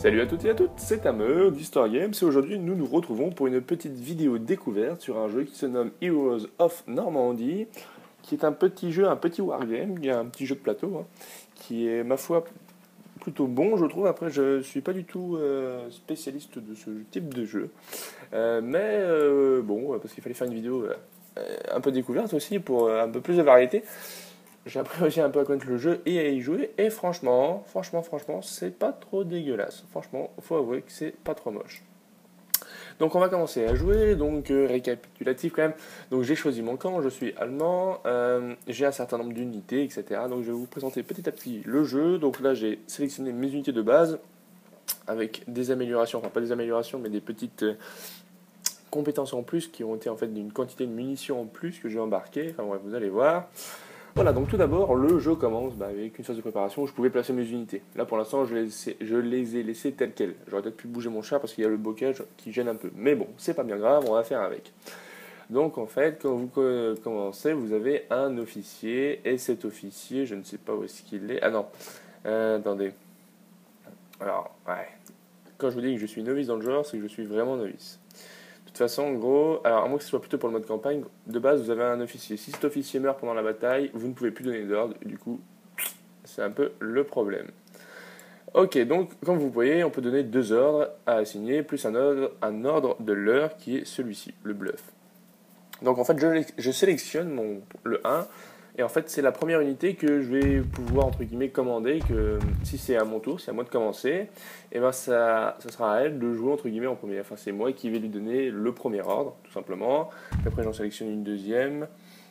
Salut à toutes et à toutes, c'est Ameux d'Histoire Games et aujourd'hui nous nous retrouvons pour une petite vidéo découverte sur un jeu qui se nomme Heroes of Normandy, qui est un petit jeu, un petit wargame, un petit jeu de plateau, qui est ma foi plutôt bon je trouve. Après je suis pas du tout spécialiste de ce type de jeu, bon, parce qu'il fallait faire une vidéo un peu découverte aussi pour un peu plus de variété. J'ai appris aussi un peu à connaître le jeu et à y jouer, et franchement, c'est pas trop dégueulasse. Franchement, faut avouer que c'est pas trop moche. Donc on va commencer à jouer, donc récapitulatif quand même. Donc j'ai choisi mon camp, je suis allemand, j'ai un certain nombre d'unités, etc. Donc je vais vous présenter petit à petit le jeu. Donc là j'ai sélectionné mes unités de base, avec des améliorations, enfin pas des améliorations, mais des petites compétences en plus qui ont été en fait d'une quantité de munitions en plus que j'ai embarqué. Enfin bref, vous allez voir. Voilà, donc tout d'abord, le jeu commence avec une phase de préparation où je pouvais placer mes unités. Là, pour l'instant, je les ai laissées telles quelles. J'aurais peut-être pu bouger mon chat parce qu'il y a le bocage qui gêne un peu. Mais bon, c'est pas bien grave, on va faire avec. Donc, en fait, quand vous commencez, vous avez un officier. Et cet officier, je ne sais pas où est-ce qu'il est. Ah non, attendez. Alors, ouais. Quand je vous dis que je suis novice dans le genre, c'est que je suis vraiment novice. De toute façon, en gros, alors à moins que ce soit plutôt pour le mode campagne, de base vous avez un officier. Si cet officier meurt pendant la bataille, vous ne pouvez plus donner d'ordre, et du coup, c'est un peu le problème. Ok, donc comme vous voyez, on peut donner deux ordres à assigner, plus un ordre de l'heure qui est celui-ci, le bluff. Donc en fait, je sélectionne le 1, et en fait, c'est la première unité que je vais pouvoir, entre guillemets, commander, que si c'est à mon tour, c'est à moi de commencer, et ben ça sera à elle de jouer, entre guillemets, en premier. Enfin, c'est moi qui vais lui donner le premier ordre, tout simplement. Après, j'en sélectionne une deuxième,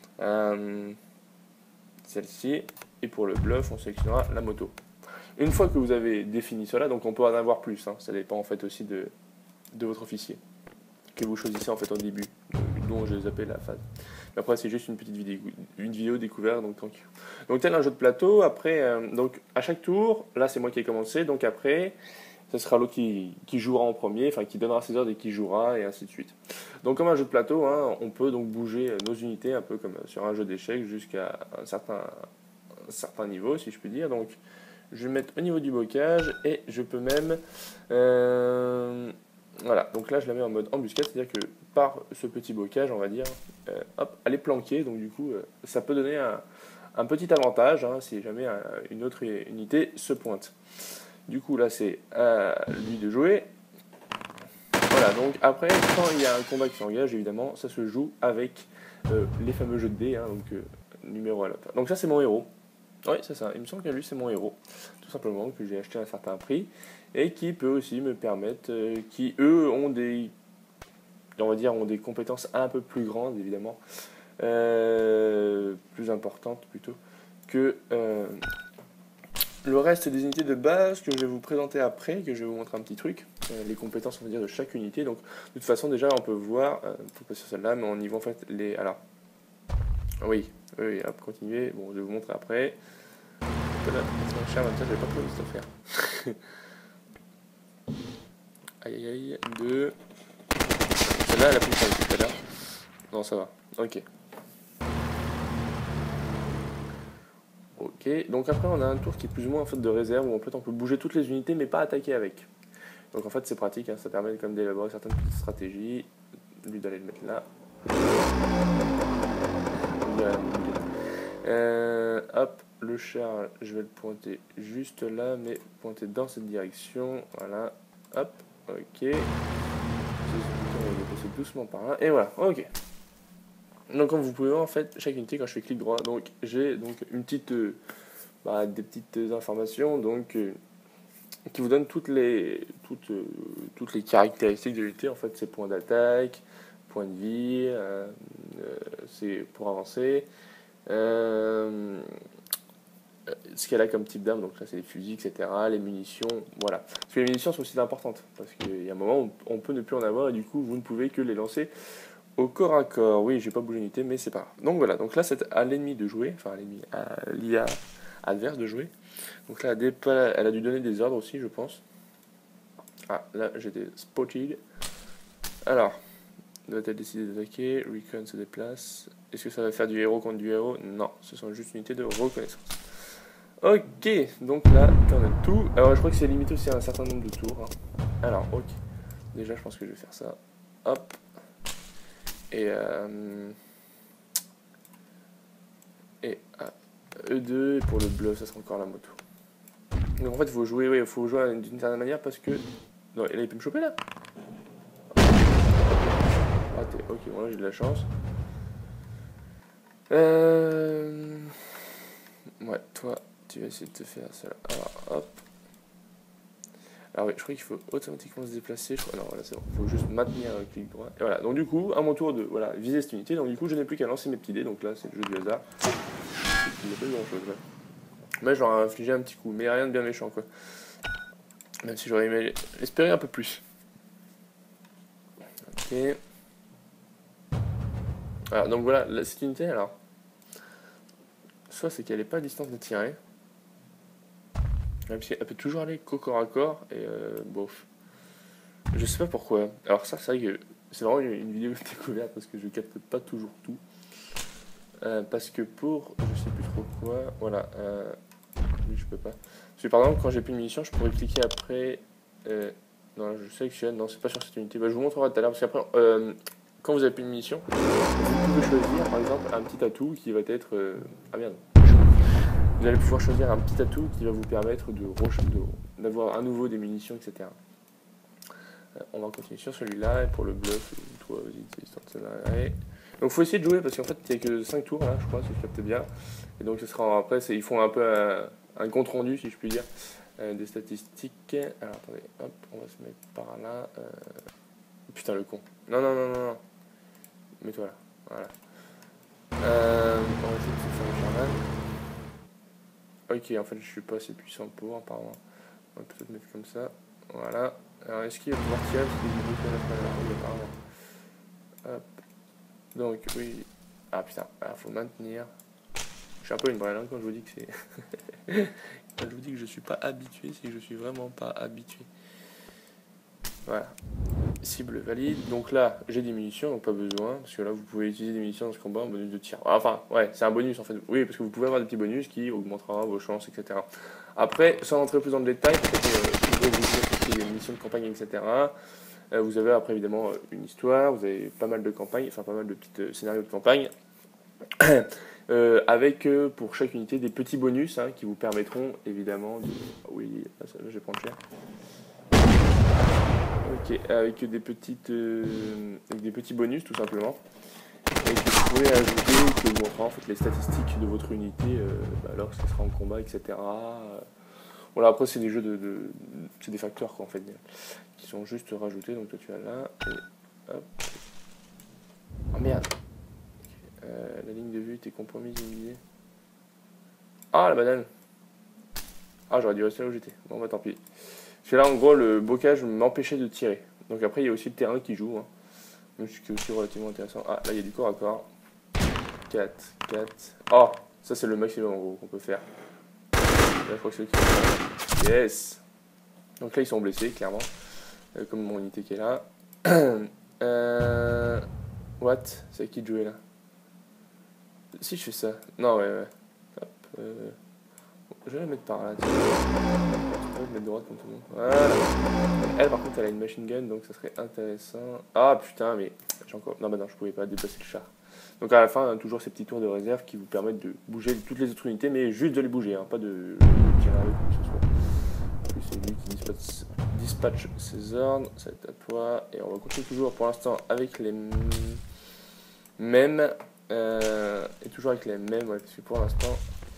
celle-ci, et pour le bluff, on sélectionnera la moto. Une fois que vous avez défini cela, donc on peut en avoir plus, ça dépend en fait aussi de votre officier, que vous choisissez en fait au début, dont je zappé la phase. Mais après c'est juste une petite vidéo découverte, donc tranquille. Donc tel un jeu de plateau, après, donc à chaque tour, là c'est moi qui ai commencé, donc après, ce sera l'autre qui jouera en premier, enfin qui donnera ses ordres et qui jouera, et ainsi de suite. Donc comme un jeu de plateau, on peut donc bouger nos unités, un peu comme sur un jeu d'échecs, jusqu'à un certain niveau, si je puis dire. Donc je vais mettre au niveau du bocage, et je peux même... voilà, donc là je la mets en mode embuscade, c'est-à-dire que par ce petit bocage, on va dire, hop, elle est planquée, donc du coup, ça peut donner un petit avantage, si jamais une autre unité se pointe. Du coup, là, c'est à lui de jouer. Voilà, donc après, quand il y a un combat qui s'engage, évidemment, ça se joue avec les fameux jeux de dés, donc numéro à la fin. Donc ça, c'est mon héros. Oui, c'est ça, il me semble que lui, c'est mon héros, tout simplement, que j'ai acheté à un certain prix, et qui peut aussi me permettre, qui, eux, ont des compétences un peu plus grandes, évidemment, plus importantes plutôt, que le reste des unités de base que je vais vous présenter après, que je vais vous montrer un petit truc, les compétences, on va dire, de chaque unité. Donc, de toute façon, déjà, on peut voir, faut pas sur celle-là, mais on y voit en fait les... Alors, oui, hop, continuez, bon, je vais vous montrer après. Là, c'est cher, en même temps, je vais pas trop vite faire. Aïe, 2. Celle-là, elle a plus de tout à l'heure. Non, ça va. Ok. Ok, donc après on a un tour qui est plus ou moins en fait de réserve où en fait on peut bouger toutes les unités mais pas attaquer avec. Donc en fait c'est pratique, ça permet comme d'élaborer certaines petites stratégies. Lui d'aller le mettre là. Hop, le char, je vais le pointer juste là, mais pointer dans cette direction. Voilà, hop, ok. On va passer doucement par là, et voilà, ok. Donc comme vous pouvez voir en fait, chaque unité quand je fais clic droit, donc j'ai donc une petite, des petites informations donc qui vous donnent toutes les caractéristiques de l'unité. En fait, c'est points d'attaque, points de vie, c'est pour avancer, ce qu'elle a comme type d'arme, donc là c'est les fusils, etc., les munitions, voilà. Parce que les munitions sont aussi importantes, parce qu'il y a un moment où on peut ne plus en avoir, et du coup vous ne pouvez que les lancer au corps à corps. Oui, j'ai pas bougé l'unité, mais c'est pas grave. Donc voilà, donc là c'est à l'ennemi de jouer, enfin à l'IA adverse de jouer. Donc là, elle a dû donner des ordres aussi, je pense. Ah, là j'étais spotted. Alors, doit-elle décider d'attaquer? Recon se déplace. Est-ce que ça va faire du héros contre du héros? Non, ce sont juste unités de reconnaissance. Ok, donc là, on a tout. Alors je crois que c'est limité aussi à un certain nombre de tours. Hein. Alors, ok. Déjà, je pense que je vais faire ça. Hop. Et E2, et pour le bluff, ça sera encore la moto. Donc en fait, il faut jouer, ouais, faut jouer d'une certaine manière parce que... Non, là, il peut me choper là. Raté, ok, bon là j'ai de la chance. Ouais, toi, tu vas essayer de te faire ça là. Alors, hop. Alors oui, je crois qu'il faut automatiquement se déplacer. Non, voilà, c'est bon. Il faut juste maintenir un clic droit. Et voilà, donc du coup, à mon tour de viser cette unité. Donc du coup, je n'ai plus qu'à lancer mes petits dés. Donc là, c'est le jeu du hasard. Il n'y a pas grand chose là. Mais j'aurais infligé un petit coup, mais rien de bien méchant quoi. Même si j'aurais aimé espérer un peu plus. Ok. Alors, donc voilà, cette unité alors. Soit c'est qu'elle n'est pas à distance de tirer. Même si elle peut toujours aller qu'au corps à corps. Et bof. Je sais pas pourquoi. Alors ça, c'est vrai que c'est vraiment une vidéo de découverte parce que je capte pas toujours tout. Parce que pour, je sais plus trop quoi, voilà, oui, je peux pas. Parce que par exemple, quand j'ai plus de munitions, je pourrais cliquer après. Non, je sélectionne. Non, c'est pas sur cette unité. Bah, je vous montrerai tout à l'heure parce qu'après, quand vous avez plus de munitions, vous pouvez choisir par exemple un petit atout qui va être. Ah merde. Vous allez pouvoir choisir un petit atout qui va vous permettre d'avoir à nouveau des munitions, etc. On va continuer sur celui-là, et pour le bluff, toi, vas-y, c'est histoire de se marrer. Donc il faut essayer de jouer, parce qu'en fait, il n'y a que 5 tours, là, je crois, si je capte bien. Et donc, ce sera après, ils font un peu un compte-rendu, si je puis dire, des statistiques. Alors, attendez, hop, on va se mettre par là. Putain, le con. Non, non, non, non, non. Mets-toi là, voilà. On va essayer de se faire un Sherman. Ok, en fait, je suis pas assez puissant pour, apparemment. On va peut-être mettre comme ça. Voilà. Alors, est-ce qu'il va pouvoir tirer parce qu'il est bloqué à la fin. Hop. Donc, oui. Ah putain, il faut maintenir. Je suis un peu une brêle hein, quand je vous dis que c'est. Quand je vous dis que je suis pas habitué, c'est que je suis vraiment pas habitué. Voilà. Cible valide. Donc là, j'ai des munitions, donc pas besoin. Parce que là, vous pouvez utiliser des munitions dans ce combat en bonus de tir. Enfin, ouais, c'est un bonus en fait. Oui, parce que vous pouvez avoir des petits bonus qui augmentera vos chances, etc. Après, sans rentrer plus dans le détail, vous avez des missions de campagne, etc. Vous avez après évidemment une histoire, vous avez pas mal de campagnes, enfin pas mal de petits scénarios de campagne. Avec pour chaque unité des petits bonus hein, qui vous permettront évidemment de... Oui, là, je vais prendre cher. Ok, avec des petits bonus tout simplement. Et que vous pouvez ajouter qui augmentera en fait les statistiques de votre unité lorsqu'elle sera en combat, etc. Voilà, après c'est des jeux c'est des facteurs quoi, en fait, qui sont juste rajoutés. Donc toi tu as là, et hop. Oh merde. La ligne de vue était compromise, oubliée. Ah la banane. Ah j'aurais dû rester là où j'étais. Bon bah tant pis. Parce que là en gros le bocage m'empêchait de tirer. Donc après il y a aussi le terrain qui joue. Hein. Donc ce qui est aussi relativement intéressant. Ah là il y a du corps à corps. 4. Oh ça c'est le maximum en gros qu'on peut faire. Là je crois que c'est eux qui vont faire. Yes. Donc là ils sont blessés clairement. Comme mon unité qui est là. What? C'est à qui de jouer là? Si je fais ça. Non ouais. Hop. Je vais la mettre par là. Je vais mettre droite comme tout le monde. Voilà. Elle par contre elle a une machine gun donc ça serait intéressant. Ah putain mais j'ai encore. Non bah non je pouvais pas déplacer le char. Donc à la fin hein, toujours ces petits tours de réserve qui vous permettent de bouger toutes les autres unités mais juste de les bouger, hein, pas de tirer avec quoi que ce soit. En plus c'est lui qui dispatche ses ordres. Ça va être à toi. Et on va continuer toujours pour l'instant avec les mêmes. Et toujours avec les mêmes, ouais, parce que pour l'instant.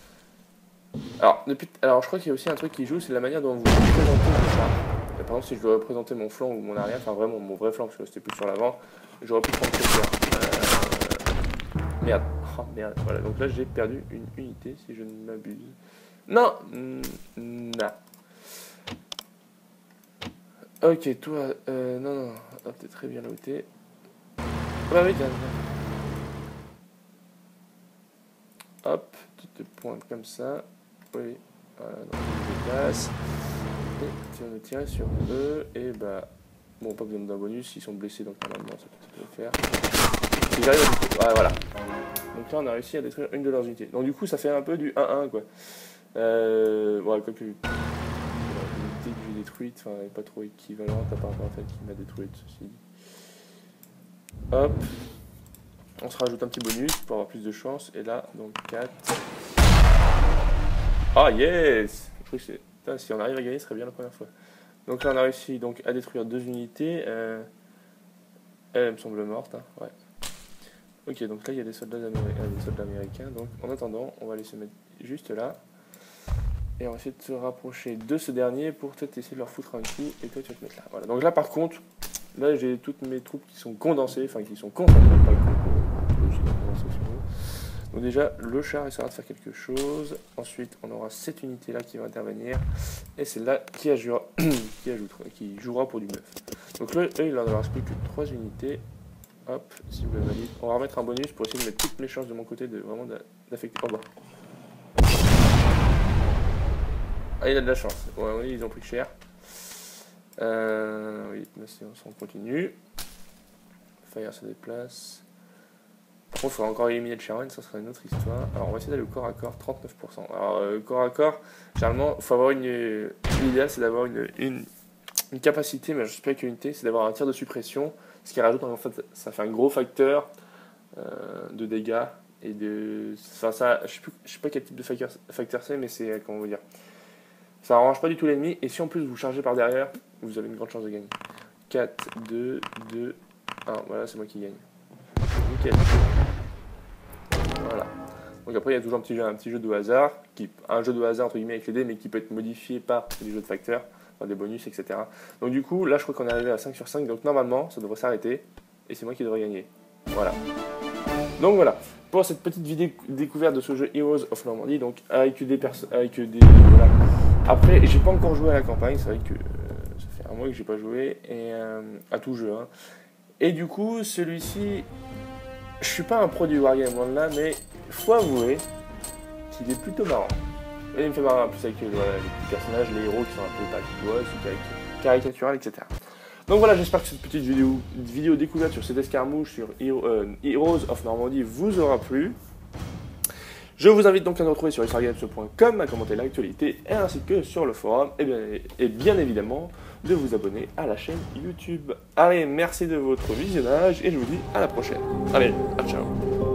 Alors, je crois qu'il y a aussi un truc qui joue, c'est la manière dont vous représentez vos chars. Par exemple, si je veux représenter mon flanc ou mon arrière, enfin vraiment mon vrai flanc, parce que c'était plus sur l'avant, j'aurais pu prendre cette Merde. Oh merde. Voilà, donc là j'ai perdu une unité, si je ne m'abuse. Non. Non. Ok, toi, non. Ah, t'es très bien là où t'es. Bah oui, tiens. Hop, tu te pointes comme ça. Oui, voilà, donc je déplace. Et tu vas me tirer sur eux. Et bah, bon, pas besoin d'un bonus. S'ils sont blessés, donc normalement, ça peut le faire. Si j'arrive à... voilà. Donc là, on a réussi à détruire une de leurs unités. Donc du coup, ça fait un peu du 1-1, quoi. Ouais, quoique l'unité que j'ai détruite, enfin, elle n'est pas trop équivalente à part rapport à celle qui m'a détruite, ceci dit. Hop. On se rajoute un petit bonus pour avoir plus de chance. Et là, donc 4. Ah yes! Putain, si on arrive à gagner, ce serait bien la première fois. Donc là, on a réussi donc, à détruire 2 unités. Elle me semble morte. Hein. Ouais. Ok, donc là, il y a des soldats américains. Donc en attendant, on va aller se mettre juste là. Et on va essayer de se rapprocher de ce dernier pour peut-être essayer de leur foutre un coup. Et toi, tu vas te mettre là. Voilà. Donc là, par contre, là, j'ai toutes mes troupes qui sont condensées, enfin qui sont concentrées, pas le donc déjà, le char essaiera de faire quelque chose. Ensuite, on aura cette unité-là qui va intervenir. Et c'est là qui jouera pour du 9. Donc là, il n'en reste plus que 3 unités. Hop, cible valide. On va remettre un bonus pour essayer de mettre toutes mes chances de mon côté de vraiment d'affecter. Oh bah. Ah, il a de la chance. Ouais, oui, ils ont pris cher. Oui, là, on continue. Fire se déplace. Par contre, il faudra encore éliminer le Sharon, ça sera une autre histoire. Alors, on va essayer d'aller au corps à corps, 39%. Alors, corps à corps, généralement, il faut avoir l'idéal, c'est d'avoir une capacité, mais je ne sais pas quelle unité, c'est d'avoir un tir de suppression, ce qui rajoute, en fait, ça fait un gros facteur de dégâts. Et de. Enfin, ça, je sais pas quel type de facteur c'est, mais c'est, comment vous dire. Ça arrange pas du tout l'ennemi, et si en plus vous chargez par derrière, vous avez une grande chance de gagner. 4, 2, 2, 1. Voilà, c'est moi qui gagne. Nickel. Voilà. Donc après, il y a toujours un petit jeu de hasard, un jeu de hasard entre guillemets avec les dés, mais qui peut être modifié par des jeux de facteurs, enfin des bonus, etc. Donc du coup, là je crois qu'on est arrivé à 5 sur 5, donc normalement ça devrait s'arrêter, et c'est moi qui devrais gagner. Voilà. Donc voilà, pour cette petite vidéo découverte de ce jeu Heroes of Normandy, donc avec des voilà. Après, j'ai pas encore joué à la campagne, c'est vrai que ça fait un mois que j'ai pas joué, et à tout jeu. Hein. Et du coup, celui-ci, je suis pas un pro du Wargame loin de là, mais faut avouer qu'il est plutôt marrant. Et il me fait marrer en plus avec les petits personnages, les héros qui sont un peu caricaturales, etc. Donc voilà, j'espère que cette petite vidéo découverte sur cette escarmouche sur Heroes of Normandy vous aura plu. Je vous invite donc à nous retrouver sur historgames.com, à commenter l'actualité, ainsi que sur le forum, et bien évidemment de vous abonner à la chaîne YouTube. Allez, merci de votre visionnage, et je vous dis à la prochaine. Allez, ciao.